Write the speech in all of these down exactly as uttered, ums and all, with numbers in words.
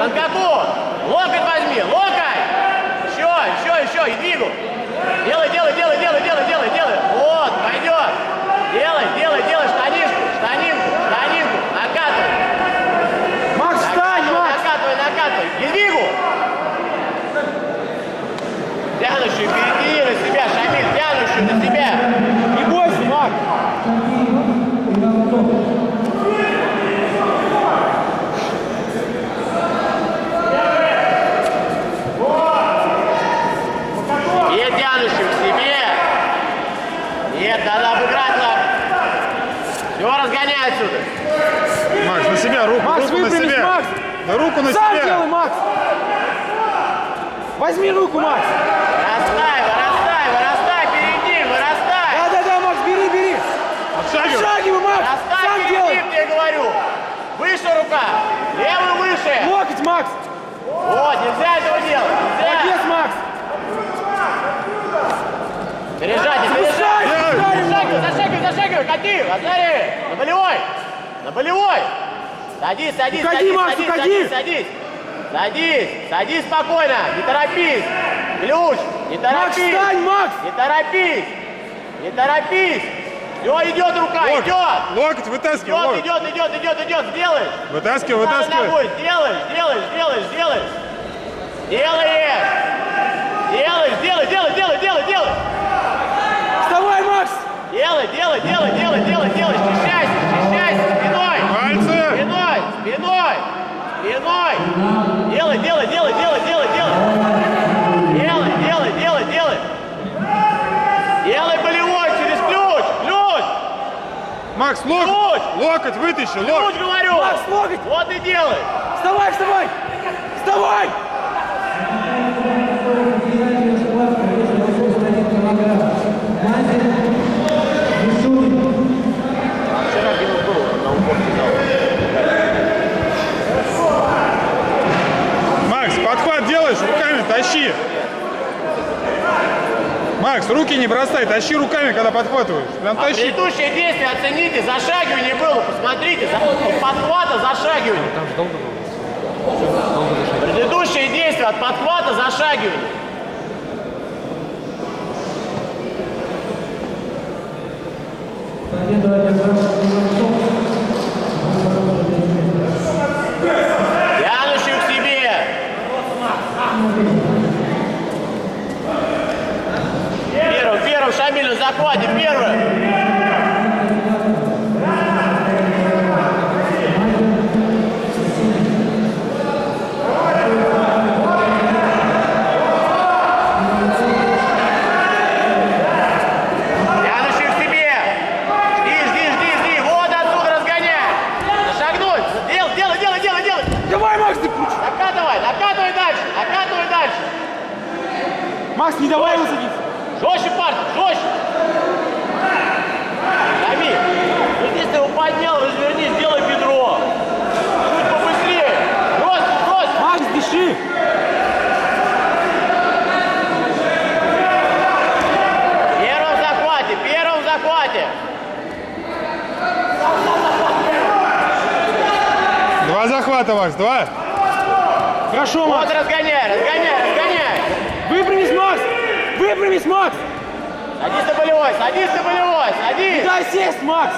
Шанкаку! Локоть возьми! Локоть! Еще, еще, еще! И двигу! Делай, делай, делай, делай, делай, делай, делай! Вот, пойдет! Делай, делай, делай! Штанишку, штанинку, штанинку! Накатывай! Макс, встань, Макс! Накатывай, накатывай! И двигу! Тянущую впереди на себя, Шамиль! Тянущую на себя! Не бойся, Макс! Разгоняй отсюда. Макс, на себя, руку, Макс, руку на себя. Макс. Да руку на Сам себя. делай, Макс. Возьми руку, Макс. Вырастай, вырастай, вырастай, перейди, вырастай. Да-да-да, Макс, бери, бери. Отшагивай. Отшагивай, Макс. Вырастай, Сам перейди, делай. я говорю. Выше рука, левую выше. Локоть, Макс. Вот, нельзя этого делать, нельзя. Молодец, Макс. Пережайте, пережайте. Зашагивай, зашагивай, зашагивай, кати, Лазарев. На болевой, на болевой. Садись, садись, Уходи, садись, Макс, садись, уходи. садись, садись. Садись, садись спокойно, не торопись. Ключ, не Макс, торопись. встань, Макс. Не торопись, не торопись. Все, идет рука, Локоть, идет. локоть, вытаскивай. Идет, Локоть. идет, идет, идет, идет, сделаешь. Вытаскивай, Правой вытаскивай. ногой сделаешь, сделаешь, сделаешь, сделаешь. Делаешь. Делаешь, делай, делай, делай, делай, делай. Вставай, Макс. Делай, делай, делай, делай, делай, делай. Счищайся, счищайся, спиной. Пальцы. Спиной, спиной, спиной. Делай, делай, делай, делай, делай, делай. Делай, делай, делай, делай. Делай болевой через ключ, ключ. Макс, локоть. Локоть вытащи, Ключ, локоть. говорю. Макс, локоть. Вот и делай. Вставай, вставай. Вставай. Макс, подхват делаешь, руками тащи. Макс, руки не бросай, тащи руками, когда подхватываешь. Прям А тащи. предыдущие действия оцените, зашагивание было, посмотрите, за, от подхвата зашагивание. Там же долго было. Долго дышать. Предыдущие действия от подхвата зашагивание. Тянущую к себе. Первым, первым, Шамиль на захвате, первым. Макс, не давай его садиться. Жестче, парень, жестче. Шамиль, ну здесь ты его поднял, разверни, сделай бедро. Чуть побыстрее. Просто, просто. Макс, дыши. Первым в захвате, первым в захвате. Два захвата, Макс, два. Хорошо, Макс. Вот разгоняй, разгоняй, разгоняй. Выпрямись, Макс. Выпрямись, Макс. Садись на болевой, садись на болевой, Не садись. дай сесть, Макс.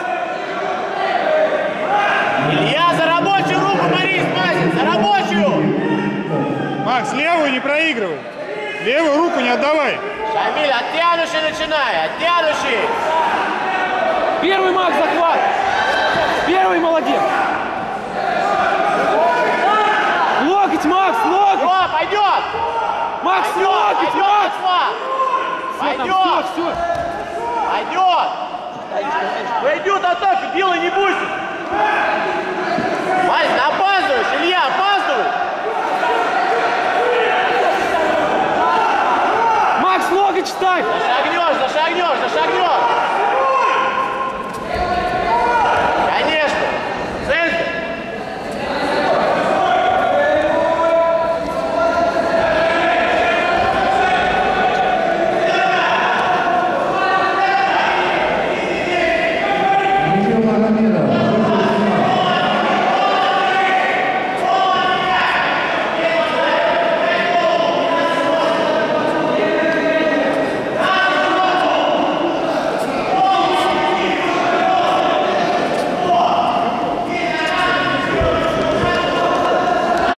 Илья, за рабочую руку, Борис Мазин, за рабочую. Макс, левую не проигрывай. Левую руку не отдавай. Шамиль, оттянущий начинай, оттянущий. Первый, Макс, захват. Первый, молодец. Локоть, Макс, локоть. О, пойдет. Макс, Пойдет, локоть, пойдет, Макс. Москва. Все, там, Пойдет, все, все. пойдет. Пойдет атака, делай, не бойся.